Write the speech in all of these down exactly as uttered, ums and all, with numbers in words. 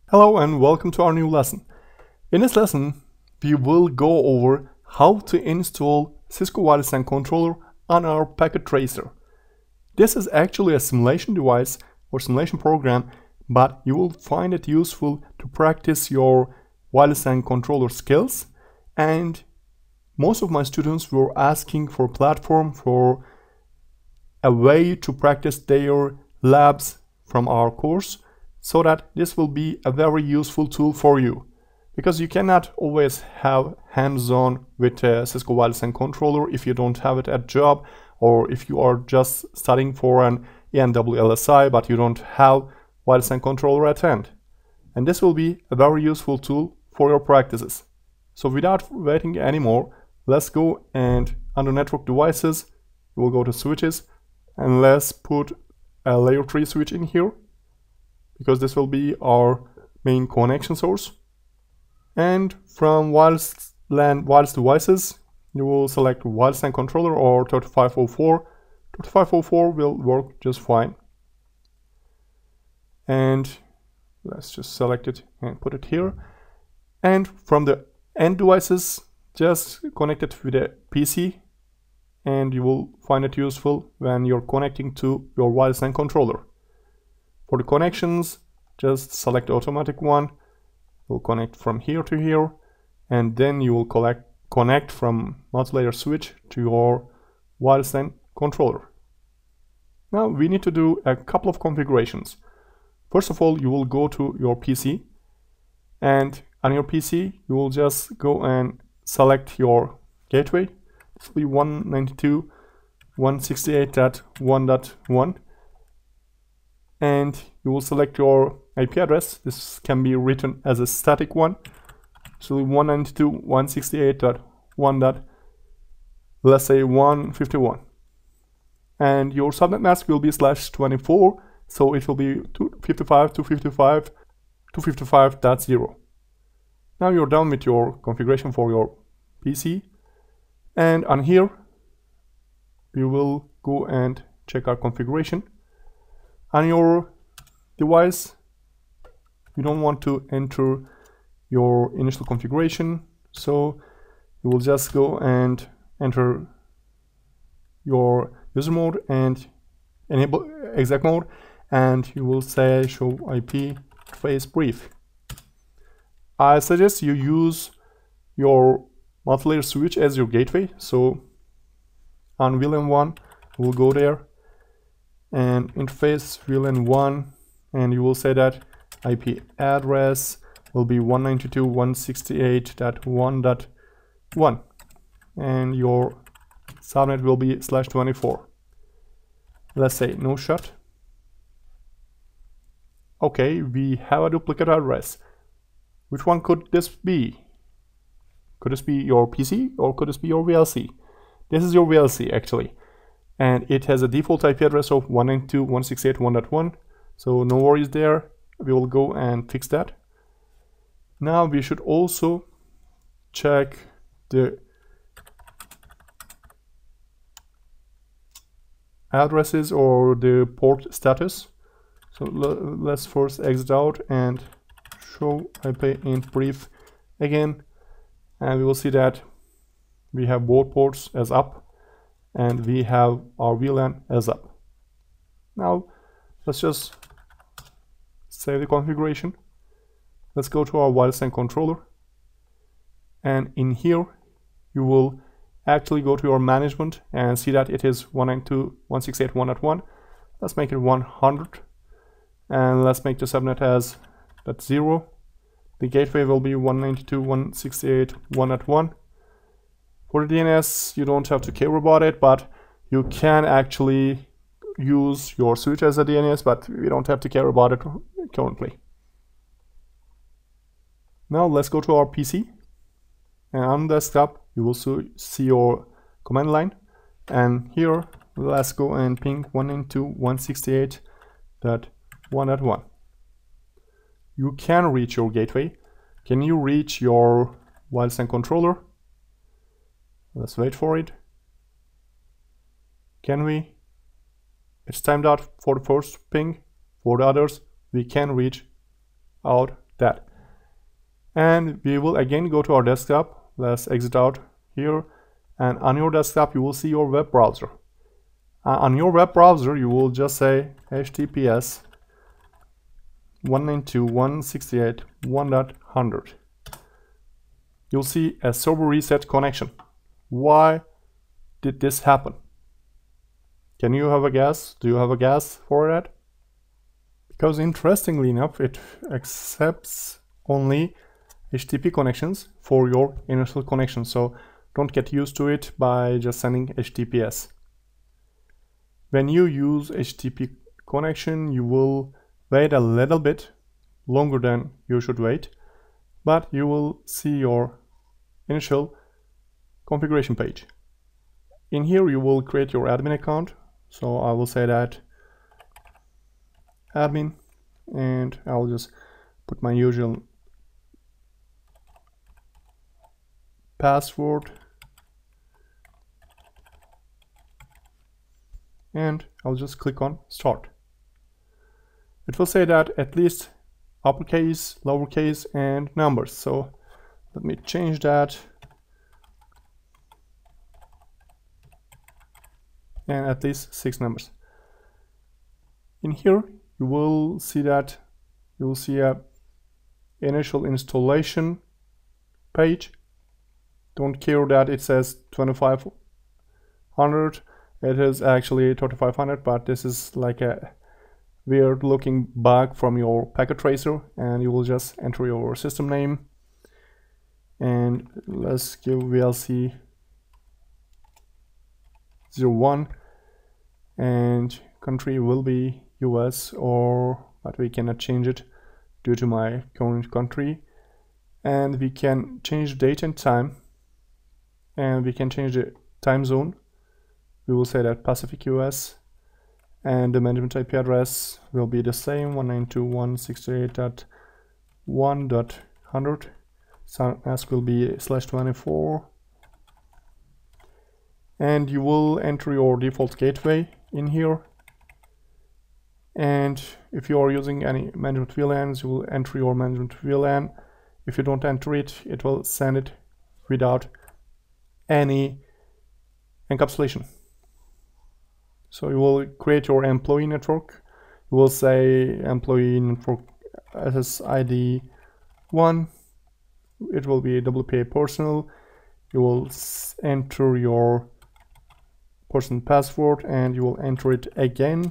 Hello and welcome to our new lesson. In this lesson, we will go over how to install Cisco W L C controller on our packet tracer. This is actually a simulation device or simulation program, but you will find it useful to practice your W L C controller skills. And most of my students were asking for a platform, for a way to practice their labs from our course, so that this will be a very useful tool for you, because you cannot always have hands-on with a Cisco W L C controller if you don't have it at job, or if you are just studying for an E N W L S I but you don't have W L C controller at hand. And this will be a very useful tool for your practices. So without waiting anymore, let's go and under network devices, we'll go to switches, and let's put a layer three switch in here, because this will be our main connection source. And from wireless LAN wireless devices, you will select W L C controller or thirty-five oh four. thirty-five oh four will work just fine. And let's just select it and put it here. And from the end devices, just connect it with a P C, and you will find it useful when you're connecting to your W L C controller. For the connections, just select the automatic one. We'll connect from here to here, and then you will collect, connect from multi-layer switch to your W L C controller. Now we need to do a couple of configurations. First of all, you will go to your P C, and on your P C you will just go and select your gateway. This will be one ninety-two dot one sixty-eight dot one dot one. And you will select your I P address. This can be written as a static one. So one ninety-two dot one sixty-eight dot one. Let's say one fifty-one. And your subnet mask will be slash twenty-four. So it will be two fifty-five, two fifty-five, two fifty-five dot zero. Now you're done with your configuration for your P C. And on here, we will go and check our configuration. On your device, you don't want to enter your initial configuration, so you will just go and enter your user mode and enable exec mode, and you will say show I P interface brief. I suggest you use your multi-layer switch as your gateway. So on V LAN one, we'll go there and interface V LAN one, and you will say that I P address will be one ninety-two dot one sixty-eight dot one dot one, and your subnet will be slash twenty-four. Let's say no shut. Okay, we have a duplicate address. Which one could this be? Could this be your P C or could this be your V L C? This is your V L C actually, and it has a default I P address of one ninety-two dot one sixty-eight dot one dot one, so no worries there. We will go and fix that. Now we should also check the addresses or the port status. So let's first exit out and show I P int brief again, and we will see that we have both ports as up and we have our V LAN as up. Now let's just save the configuration. Let's go to our W L C controller, and in here you will actually go to your management and see that it is one ninety-two dot one sixty-eight dot one dot one. Let's make it one hundred, and let's make the subnet as dot zero. The gateway will be one ninety-two dot one sixty-eight dot one dot one. For the D N S, you don't have to care about it, but you can actually use your switch as a D N S, but we don't have to care about it currently. Now let's go to our P C, and on desktop you will see your command line, and here let's go and ping one ninety-two dot one sixty-eight dot one dot one. You can reach your gateway. Can you reach your W L C controller? Let's wait for it. Can we? It's timed out for the first ping. For the others, we can reach out that. And we will again go to our desktop. Let's exit out here, and on your desktop you will see your web browser. Uh, on your web browser you will just say H T T P S one ninety-two dot one sixty-eight dot one dot one hundred. You'll see a server reset connection. Why did this happen? Can you have a guess? Do you have a guess for that? Because interestingly enough, it accepts only H T T P connections for your initial connection. So don't get used to it by just sending H T T P S. When you use H T T P connection, you will wait a little bit longer than you should wait, but you will see your initial configuration page. In here you will create your admin account. So I will say that admin, and I'll just put my usual password, and I'll just click on start. It will say that at least uppercase, lowercase, and numbers. So let me change that, and at least six numbers. In here you will see that you will see a initial installation page. Don't care that it says twenty-five hundred. It is actually thirty-five hundred, but this is like a weird looking bug from your packet tracer, and you will just enter your system name, and let's give V L C zero one, and country will be U S, or but we cannot change it due to my current country, and we can change date and time, and we can change the time zone. We will say that Pacific U S, and the management I P address will be the same, one ninety-two dot one sixty-eight dot one dot one hundred. So mask will be slash twenty-four, and you will enter your default gateway in here. And if you are using any management V LANs, you will enter your management V LAN. If you don't enter it, it will send it without any encapsulation. So you will create your employee network. You will say employee network S S I D one. It will be W P A personal. You will enter your personal password, and you will enter it again.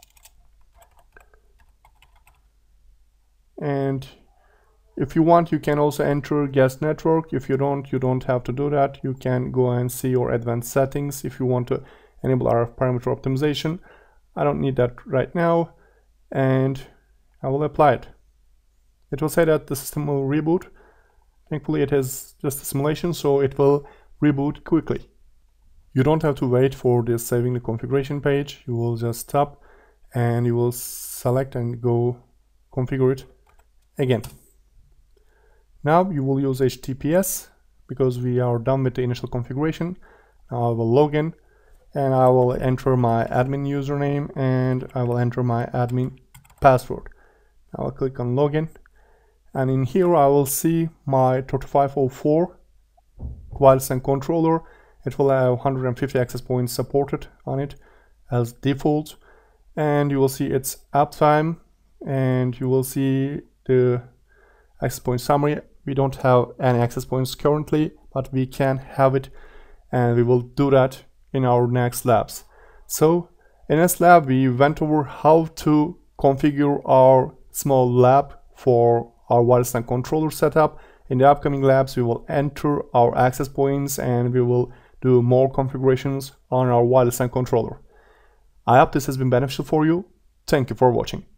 And if you want, you can also enter guest network. If you don't, you don't have to do that. You can go and see your advanced settings if you want to enable our parameter optimization. I don't need that right now, and I will apply it. It will say that the system will reboot. Thankfully it is just a simulation, so it will reboot quickly. You don't have to wait for this saving the configuration page. You will just stop and you will select and go configure it again. Now you will use H T T P S because we are done with the initial configuration. Now I will log in, and I will enter my admin username, and I will enter my admin password. I will click on login, and in here I will see my thirty-five oh four wireless LAN controller. It will have one hundred fifty access points supported on it as default, and you will see its uptime, and you will see the access point summary. We don't have any access points currently, but we can have it, and we will do that in our next labs. So in this lab we went over how to configure our small lab for our wireless LAN controller setup. In the upcoming labs we will enter our access points, and we will do more configurations on our wireless LAN controller. I hope this has been beneficial for you. Thank you for watching.